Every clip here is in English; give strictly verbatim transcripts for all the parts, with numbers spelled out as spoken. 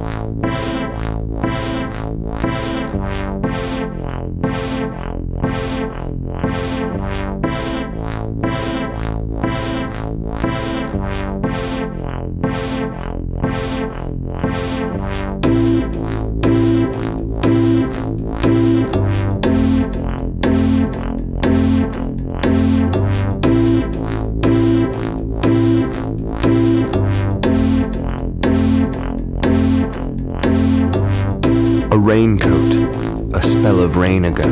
A raincoat, a spell of rain ago,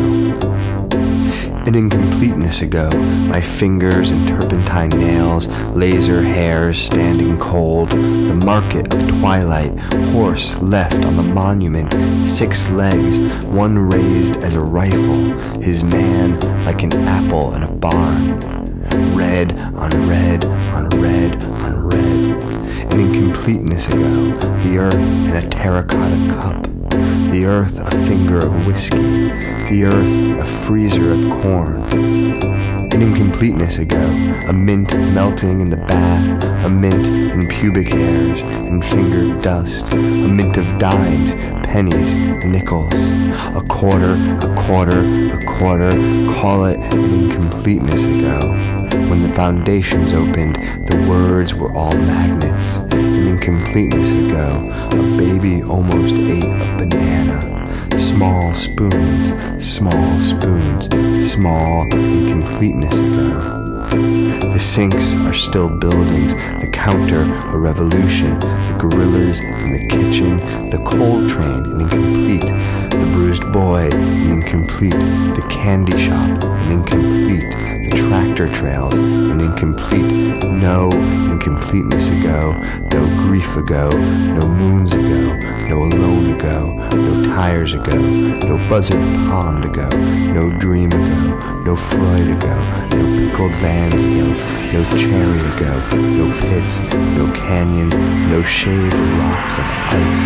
an incompleteness ago, my fingers and turpentine nails, laser hairs standing cold, the market of twilight, horse left on the monument, six legs, one raised as a rifle, his man like an apple in a barn, red on red on red on red, an incompleteness ago, the earth in a terracotta cup, the earth a finger of whiskey, the earth a freezer of corn. An incompleteness ago, a mint melting in the bath, a mint in pubic hairs and fingered dust, a mint of dimes, pennies, nickels, a quarter, a quarter, a quarter, call it an incompleteness ago. When the foundations opened, the words were all magnets. An incompleteness ago, a baby almost ate a banana. Small spoons, small spoons, small incompleteness ago. The sinks are still buildings, the counter a revolution, the gorillas in the kitchen, the coal train an incomplete, the bruised boy an incomplete, the candy shop an incomplete, the tractor trails an incomplete, no incompleteness ago, no grief ago, no moons ago, no alone ago, no tires ago, no buzzard pond ago, no dream ago, no Freud ago, no pickled vans ago, no chariot ago, no pits, no canyons, no shaved rocks of ice.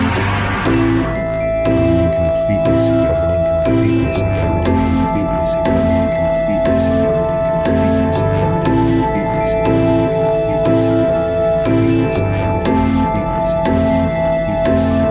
An incompleteness ago, an incompleteness ago, an incompleteness ago, an incompleteness ago, an incompleteness ago, an incompleteness ago, an incompleteness ago, an incompleteness ago, an incompleteness ago, an incompleteness ago.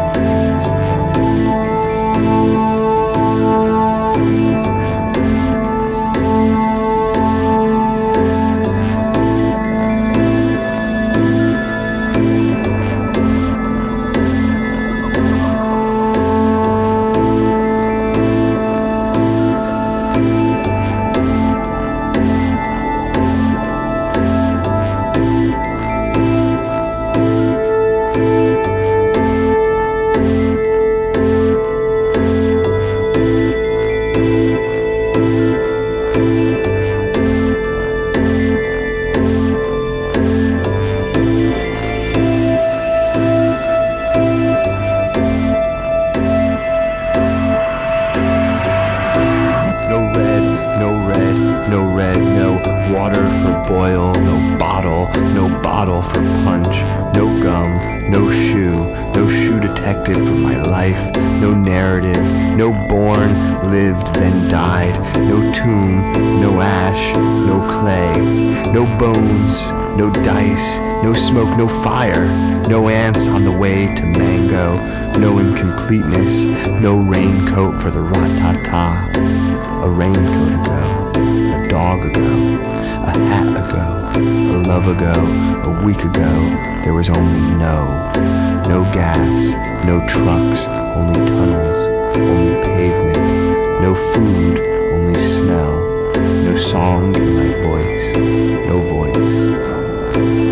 Water for boil, no bottle, no bottle for punch, no gum, no shoe, no shoe detective for my life, no narrative, no born, lived, then died, no tomb, no ash, no clay, no bones, no dice, no smoke, no fire, no ants on the way to mango, no incompleteness, no raincoat for the rat-ta-ta, a raincoat ago, a dog ago, a hat ago, a love ago, a week ago, there was only no, no gas, no trucks, only tunnels, only pavement, no food, only smell, no song in my voice, no voice.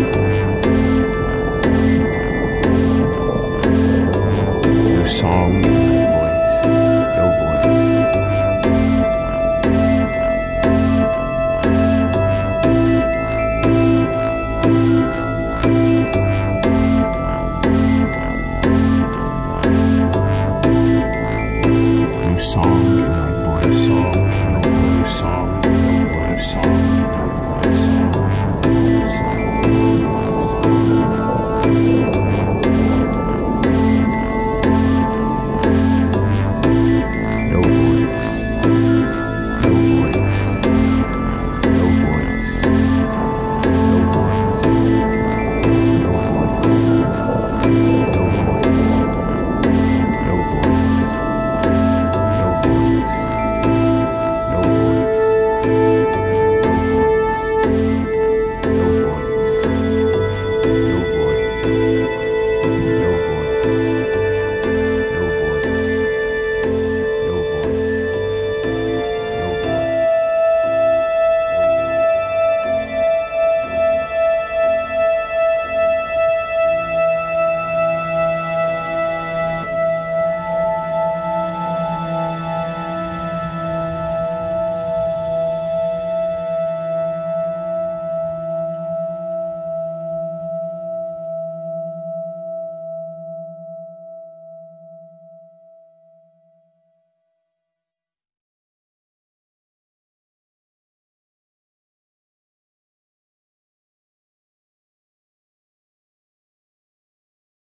No song